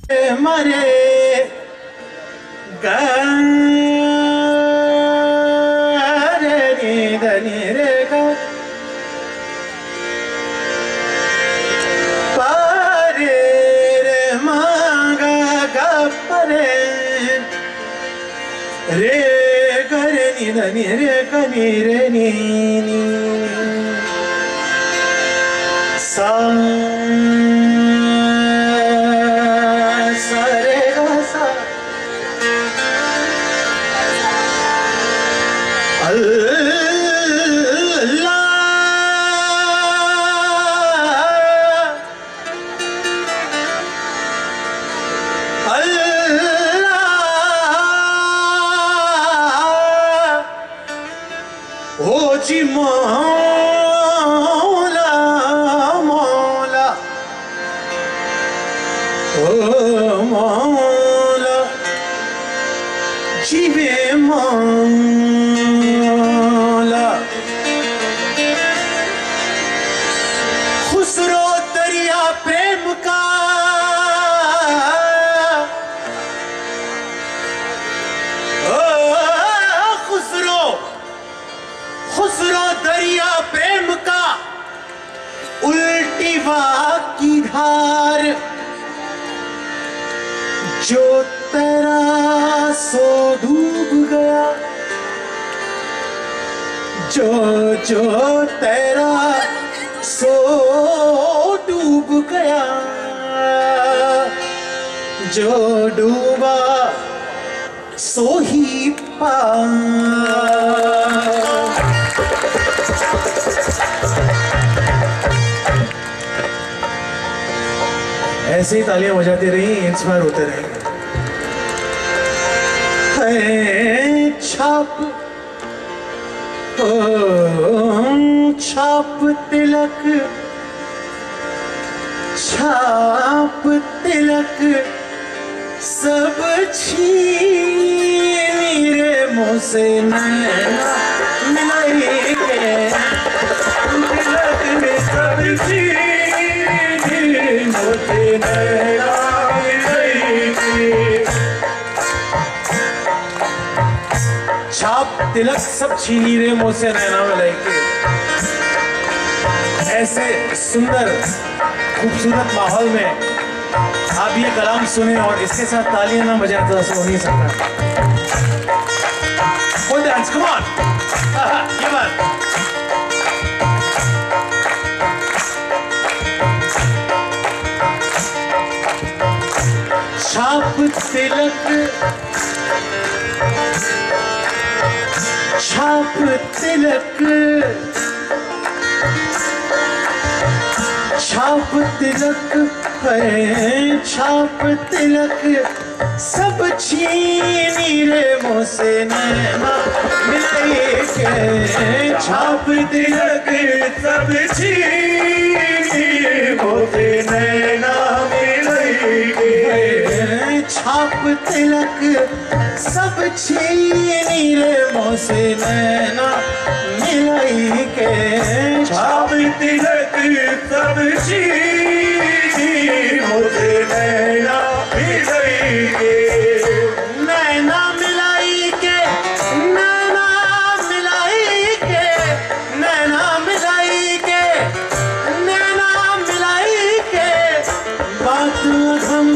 मरे गे नी धनी रे गा पारे रे मांगा गा परे रे करे नी धनी रे कनी रे नी सा जी मौला मौला ओ मौला जीवे मौला खुसरो दरिया प्रेम का खुसरो दरिया प्रेम का उल्टी वाह की धार जो तेरा सो डूब गया जो जो तेरा सो डूब गया जो डूबा सो ही पार। ऐसे ही तालियां बजाते रहिए, इंस्पायर होते रहेंगे। छाप छाप तिलक छाप तिलक सब छीनी रे मुँह से नैना मिलाई के तिलक में सब छीनी मुँह से नैना मिलाई के। छाप तिलक सब छीनी रे मुँह से नैना मिलाई के। ऐसे सुंदर खूबसूरत माहौल में आप ये कलाम सुने और इसके साथ तालियां ना बजाएं तो ऐसा हो नहीं सकता। Full dance, come on! ये बात। छाप तिलक छाप तिलक छाप तिलक है छाप तिलक सब छीनी रे मुँह से नैना मिलाई के। छाप तिलक सब छीनी मुँह से नैना मिलाई के। छाप तिलक सब छीनी रे मुँह से नैना मिलाई के। छाप तिलक सब छीनी मुँह से नैना मिलाई के। नैना मिलाई के नैना मिलाई के नैना मिलाई के नैना मिलाई के। बात हम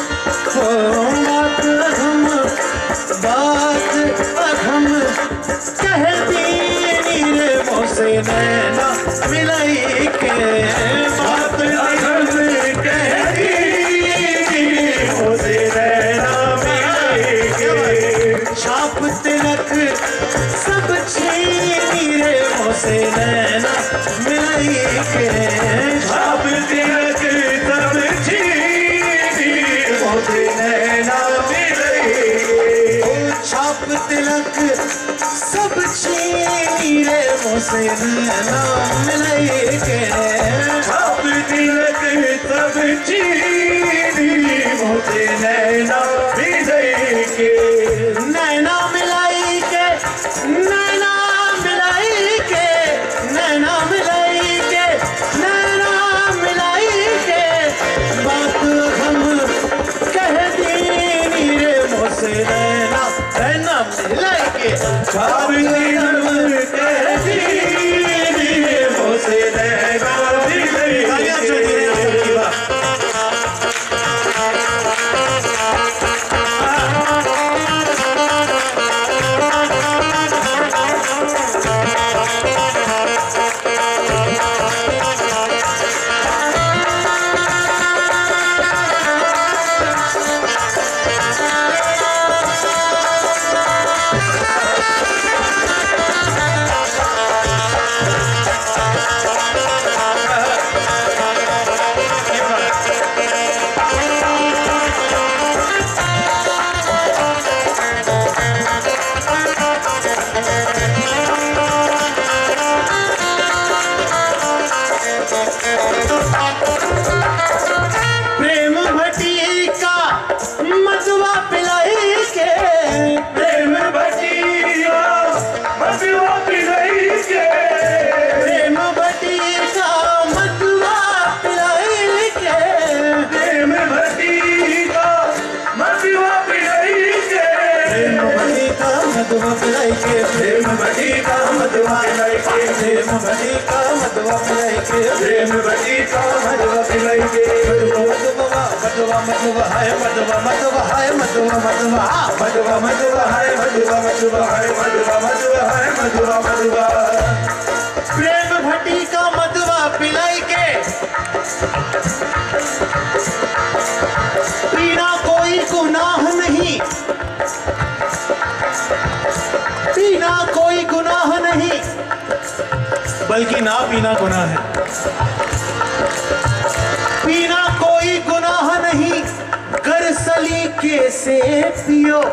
बात हम बात हम कहती रे मुँह से नैना मिलाई के। बात हम कहती मुँह से नैना मिलाई के। छाप तिलक सब छीनी रे मुँह से नैना मिलाई के। छाप तिलक सब छीनी मुँह से नैना मिलाई के। छाप तिलक सब छीनी रे मुँह से नैना मिलाई के। छाप तिलक सब छीनी मुँह से नैना मिलाई के। नैना मिलाई के नैना मिलाई के नैना मिलाई के नैना मिलाई के। बात हम कह प्रेम भटी का मधुआ पिलाई के पीना कोई गुनाह नहीं, पीना कोई गुनाह नहीं, बल्कि ना पीना गुनाह है। पीना कोई गुनाह नहीं, कर सलीके से पियो।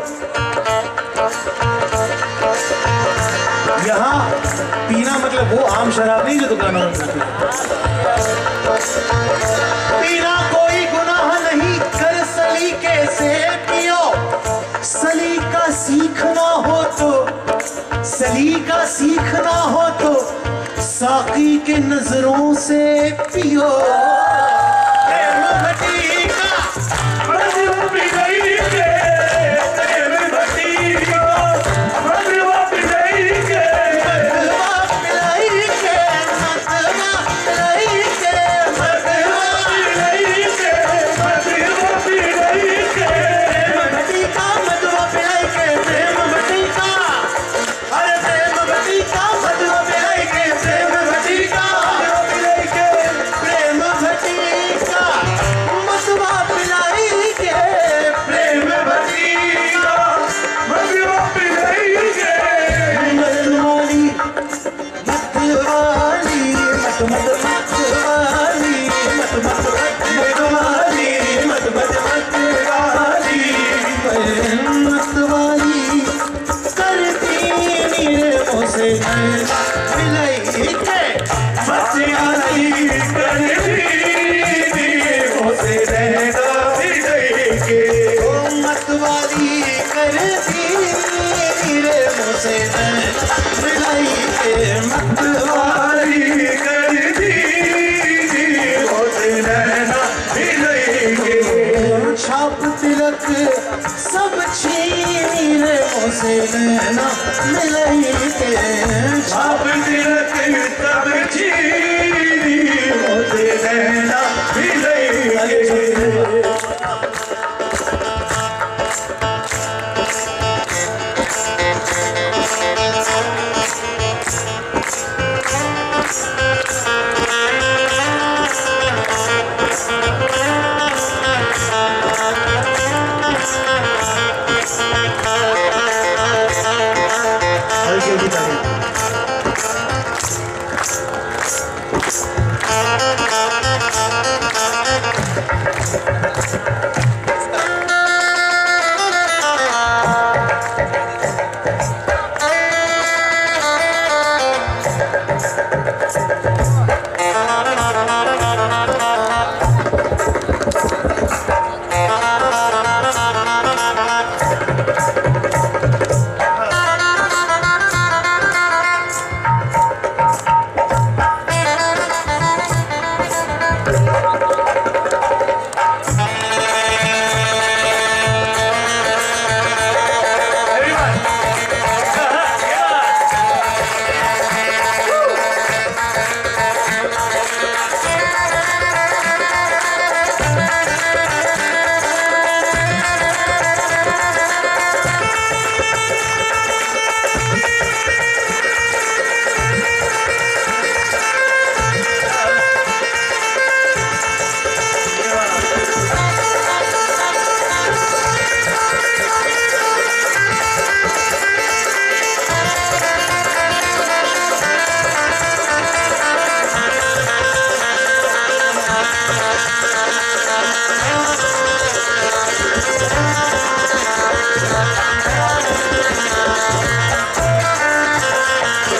यहाँ पीना मतलब वो आम शराब नहीं जो दुकानों में मिलती है। पीना कोई गुनाह नहीं, कर सलीके से पियो। सलीका सीखना हो तो, सलीका सीखना हो तो साकी के नजरों से पियो। सब छीन उसे नैना मिलाई के, छाप तिलक सब छीन उसे नैना मिलाई के।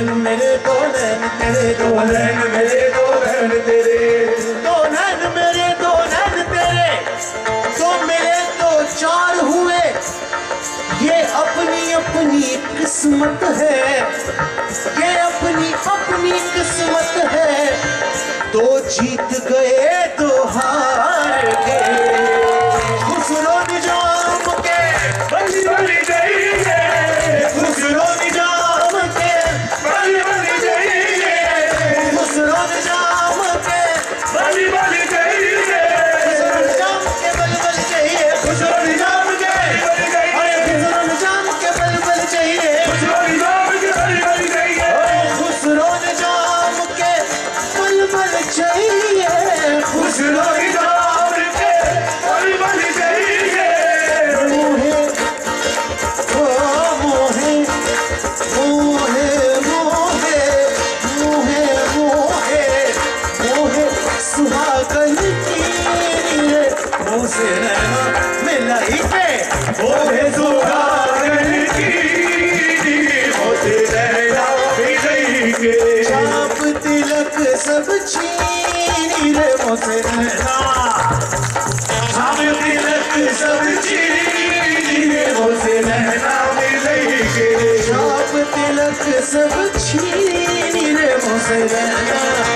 नैन मेरे दो नैन तेरे, दो नैन मेरे दो नैन तेरे, दो नैन मेरे दो नैन तेरे, दो मिले तो चार हुए, ये अपनी अपनी किस्मत है, ये अपनी अपनी किस्मत है, दो जीत गए दो हार गए। खुसरो निजाम के बली बली जाइए, खुसरो निजाम के बली बली जाइए, खुसरो निजाम के बली बली जाइए, खुसरो निजाम के बली बली जाइए, खुसरो निजाम के बली जाइए, खुसरो निजाम के बली बली जाइए, खुसरो निजाम के बली बली जाइए, खुसरो निजाम के बली बली जाइए, खुसरो निजाम के बली बली जाइए। मोहे ओ मोहे मोहे मोहे मोहे मोहे मोहे सुहागन की रे मोसे नैना मिलाई के, मोहे सुहागन की मोसे नैना मिलाई के, चाप तिलक सब छीनी रे मोसे नैना, चाप तिलक सब छीनी रे मोसे नैना मिलाई के, चाप तिलक सब छीनी रे मोसे नैना,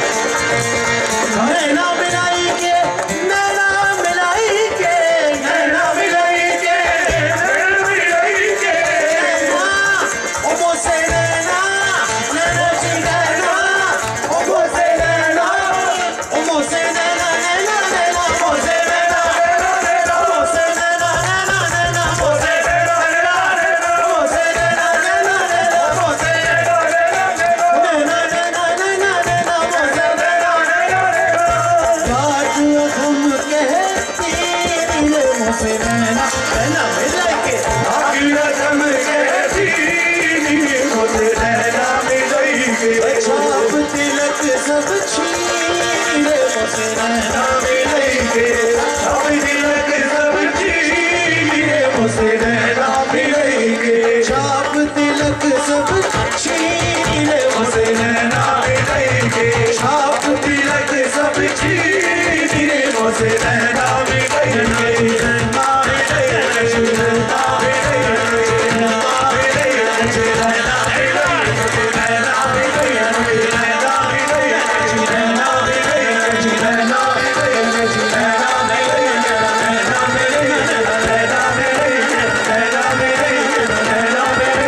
नैना मिलाई के, नैना मिलाई के, नैना मिलाई के, नैना मिलाई के, नैना ओ मोसे नैना, नैना जी नैना ओ मोसे नैना, ओ मोसे नैना नैना नैना मोसे नैना नैना मोसे नैना नैना नैना मोसे नैना नैना मोसे नैना नैना नैना मोसे नैना नैना नैना नैना मोसे नैना नैना बात हम कहती रे मोसे नैना नैना मिलाई के, बात हम कहती मोसे नैना मिलाई के, चाप तिलक सब छीनी रे मोसे नैना मिलाई के, चाप तिलक सब छीनी रे मोसे नैना मिलाई के, चाप तिलक सब छीनी रे मोसे नैना मिलाई के, चाप तिलक सब छीनी रे मोसे नैना मिलाई के, नैना मिलाई के, नैना मिलाई के, नैना मिलाई के, नैना मिलाई के, नैना मिलाई के, नैना मिलाई के, नैना मिलाई के, नैना मिलाई के, नैना मिलाई के, नैना मिलाई के, नैना मिलाई के, नैना मिलाई के, नैना मिलाई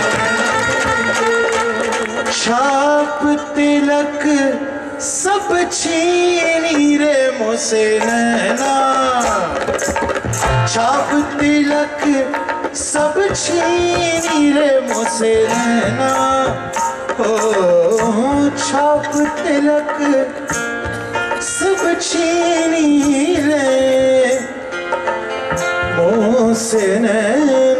के, चाप तिलक सब छीनी रे मोसे नैना, चाप तिलक सब छीनी रे मोसे नैना, ओ चाप तिलक सब छीनी रे मोसे नैना।